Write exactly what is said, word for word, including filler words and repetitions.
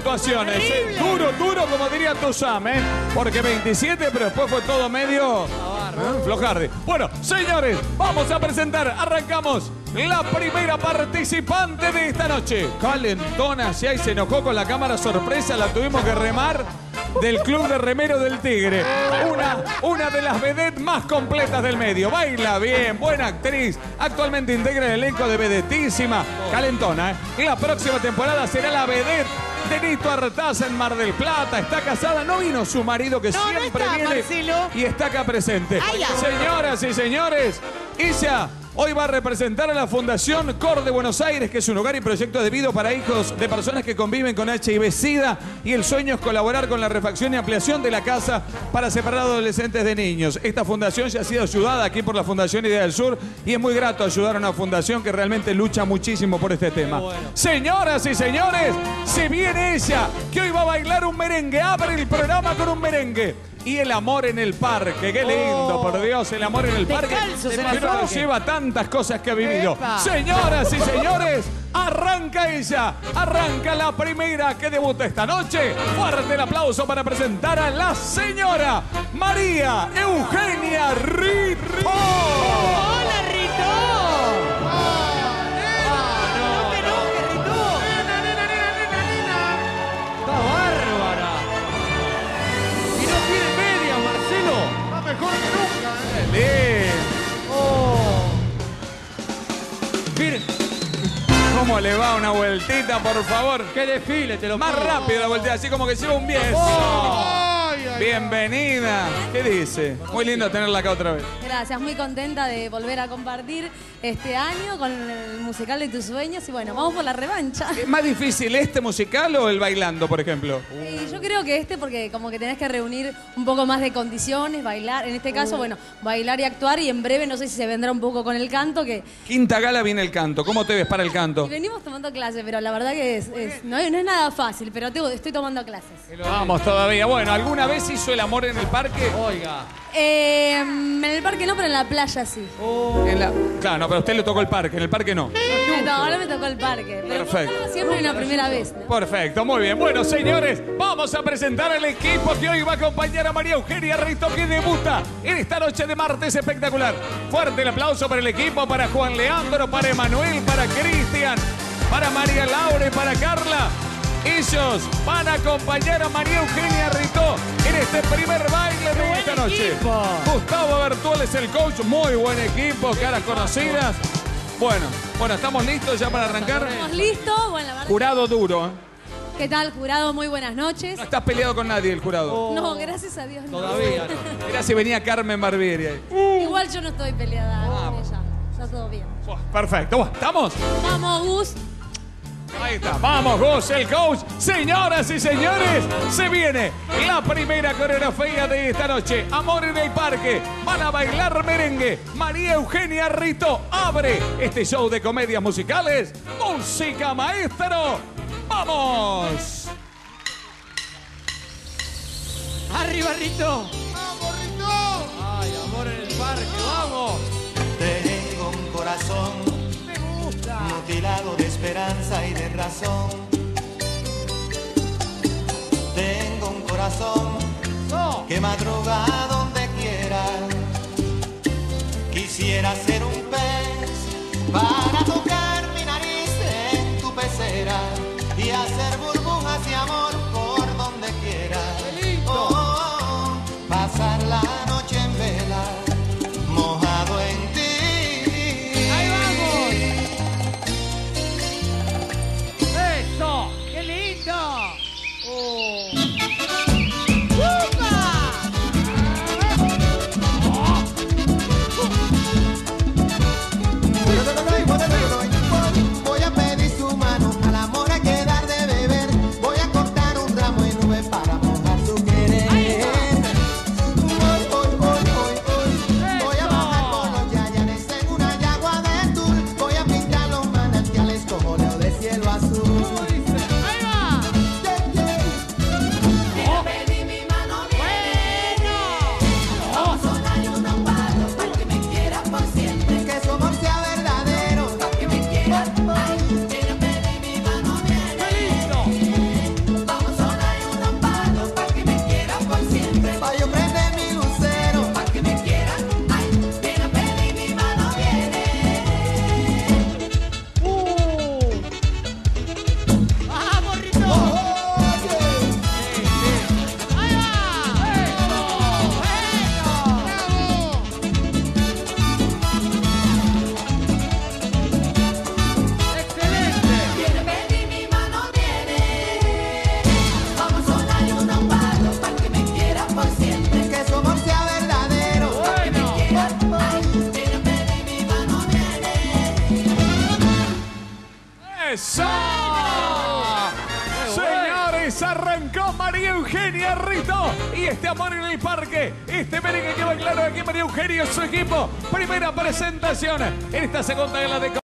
actuaciones. ¿eh? Duro, duro, como diría Tosam, ¿eh? Porque veintisiete, pero después fue todo medio... ¿eh? Flojardi. Bueno, señores, vamos a presentar, arrancamos la primera participante de esta noche. Calentona, si ahí se enojó con la cámara sorpresa, la tuvimos que remar del Club de Remero del Tigre. Una, una de las vedettes más completas del medio. Baila bien, buena actriz. Actualmente integra el elenco de Vedetísima. Calentona, ¿eh? Y la próxima temporada será la vedette de Nito Artaza en Mar del Plata. Está casada, no vino su marido que no, siempre no está, viene Marcelo. y está acá presente. Ay, ay. Señoras y señores, ella hoy va a representar a la Fundación Cor de Buenos Aires, que es un hogar y proyecto de vida para hijos de personas que conviven con H I V-Sida, y el sueño es colaborar con la refacción y ampliación de la casa para separar adolescentes de niños. Esta fundación ya ha sido ayudada aquí por la Fundación Idea del Sur y es muy grato ayudar a una fundación que realmente lucha muchísimo por este tema. Bueno. Señoras y señores, se viene ella, que hoy va a bailar un merengue. Abre el programa con un merengue. Y el amor en el parque, qué lindo, oh, por Dios, el amor en el parque. Que no nos lleva tantas cosas que ha vivido. Epa. Señoras y señores, arranca ella, arranca la primera que debuta esta noche. Fuerte el aplauso para presentar a la señora María Eugenia Rito. ¡Hola, Rito! No te enojes, Rito. Nena, nena, nena, nena, nena. Está bárbara. Y no tiene medias, Marcelo. Está mejor que nunca, ¿eh? Oh. Miren. ¿Cómo le va una vueltita, por favor? ¡Qué desfile! Te lo Más pongo. rápido la vueltita, así como que lleva un diez. Oh. Ay, ay, Bienvenida. ¿Qué dice? Muy lindo tenerla acá otra vez. Gracias, muy contenta de volver a compartir este año con el musical de tus sueños y bueno, vamos por la revancha. ¿Es más difícil este musical o el bailando, por ejemplo? Y yo creo que este porque como que tenés que reunir un poco más de condiciones, bailar, en este caso, bueno, bailar y actuar y en breve no sé si se vendrá un poco con el canto que... Quinta gala viene el canto. ¿Cómo te ves para el canto? Y venimos tomando clases, pero la verdad que es, es- no, es, no es nada fácil, pero tengo- estoy tomando clases. Vamos todavía. Bueno, ¿alguna vez hizo el amor en el parque? Oiga. Eh, en el parque no, pero en la playa sí. En la- Claro, no, pero a usted le tocó el parque. En el parque no. No, ahora me tocó el parque. Pero Perfecto. siempre hay una primera vez, ¿no? Perfecto, muy bien. Bueno, señores, vamos a presentar al equipo que hoy va a acompañar a María Eugenia Rito, que debuta en esta noche de martes espectacular. Fuerte el aplauso para el equipo, para Juan Leandro, para Emanuel, para Cristian, para María Laura y para Carla. Ellos van a acompañar a María Eugenia Rito en este primer baile de esta noche. Equipo. Gustavo Bertuel es el coach, muy buen equipo, caras conocidas. Bueno, bueno, ¿estamos listos ya para arrancar? ¿Estamos listos? Bueno, la verdad. Jurado duro, ¿eh? ¿Qué tal, jurado? Muy buenas noches. No estás peleado con nadie el jurado. No, gracias a Dios no. Todavía no. Mirá si venía Carmen Barbieri ahí. Igual yo no estoy peleada Ah, con ella. Está todo bien. Buah, perfecto, Buah, ¿estamos? Vamos, Gus. Ahí está, vamos Gus, el coach. Señoras y señores, se viene la primera coreografía de esta noche. Amor en el parque, van a bailar merengue. María Eugenia Rito abre este show de comedias musicales. Música, maestro. ¡Vamos! ¡Arriba, Rito! ¡Vamos, Rito! ¡Ay, amor en el parque! ¡Vamos! Tengo un corazón ¡Me gusta! mutilado de esperanza y de razón. Tengo un corazón ¡No! que madruga donde quiera. Quisiera ser un pez para tocar mi nariz en tu pecera y hacer burbujas de amor por donde quiera. ¡Qué lindo! Oh, oh, oh, pasar la noche en vela, mojado en ti. ¡Ahí vamos! ¡Eso! ¡Qué lindo! ¡Oh! Voy a pedir su mano, al amor hay que dar de beber. Voy a cortar un ramo de nube para mojar su querer. Hoy, hoy, hoy, hoy, hoy. Voy a bajar por los yayanes en una yagua de tul. Voy a pintar los manantiales como leo de cielo azul. ¡Ahí va! Yeah, yeah. ¡Eso! Señores, arrancó María Eugenia Rito y este amor en el parque. Este merengue que va claro aquí María Eugenia y su equipo. Primera presentación en esta segunda de la de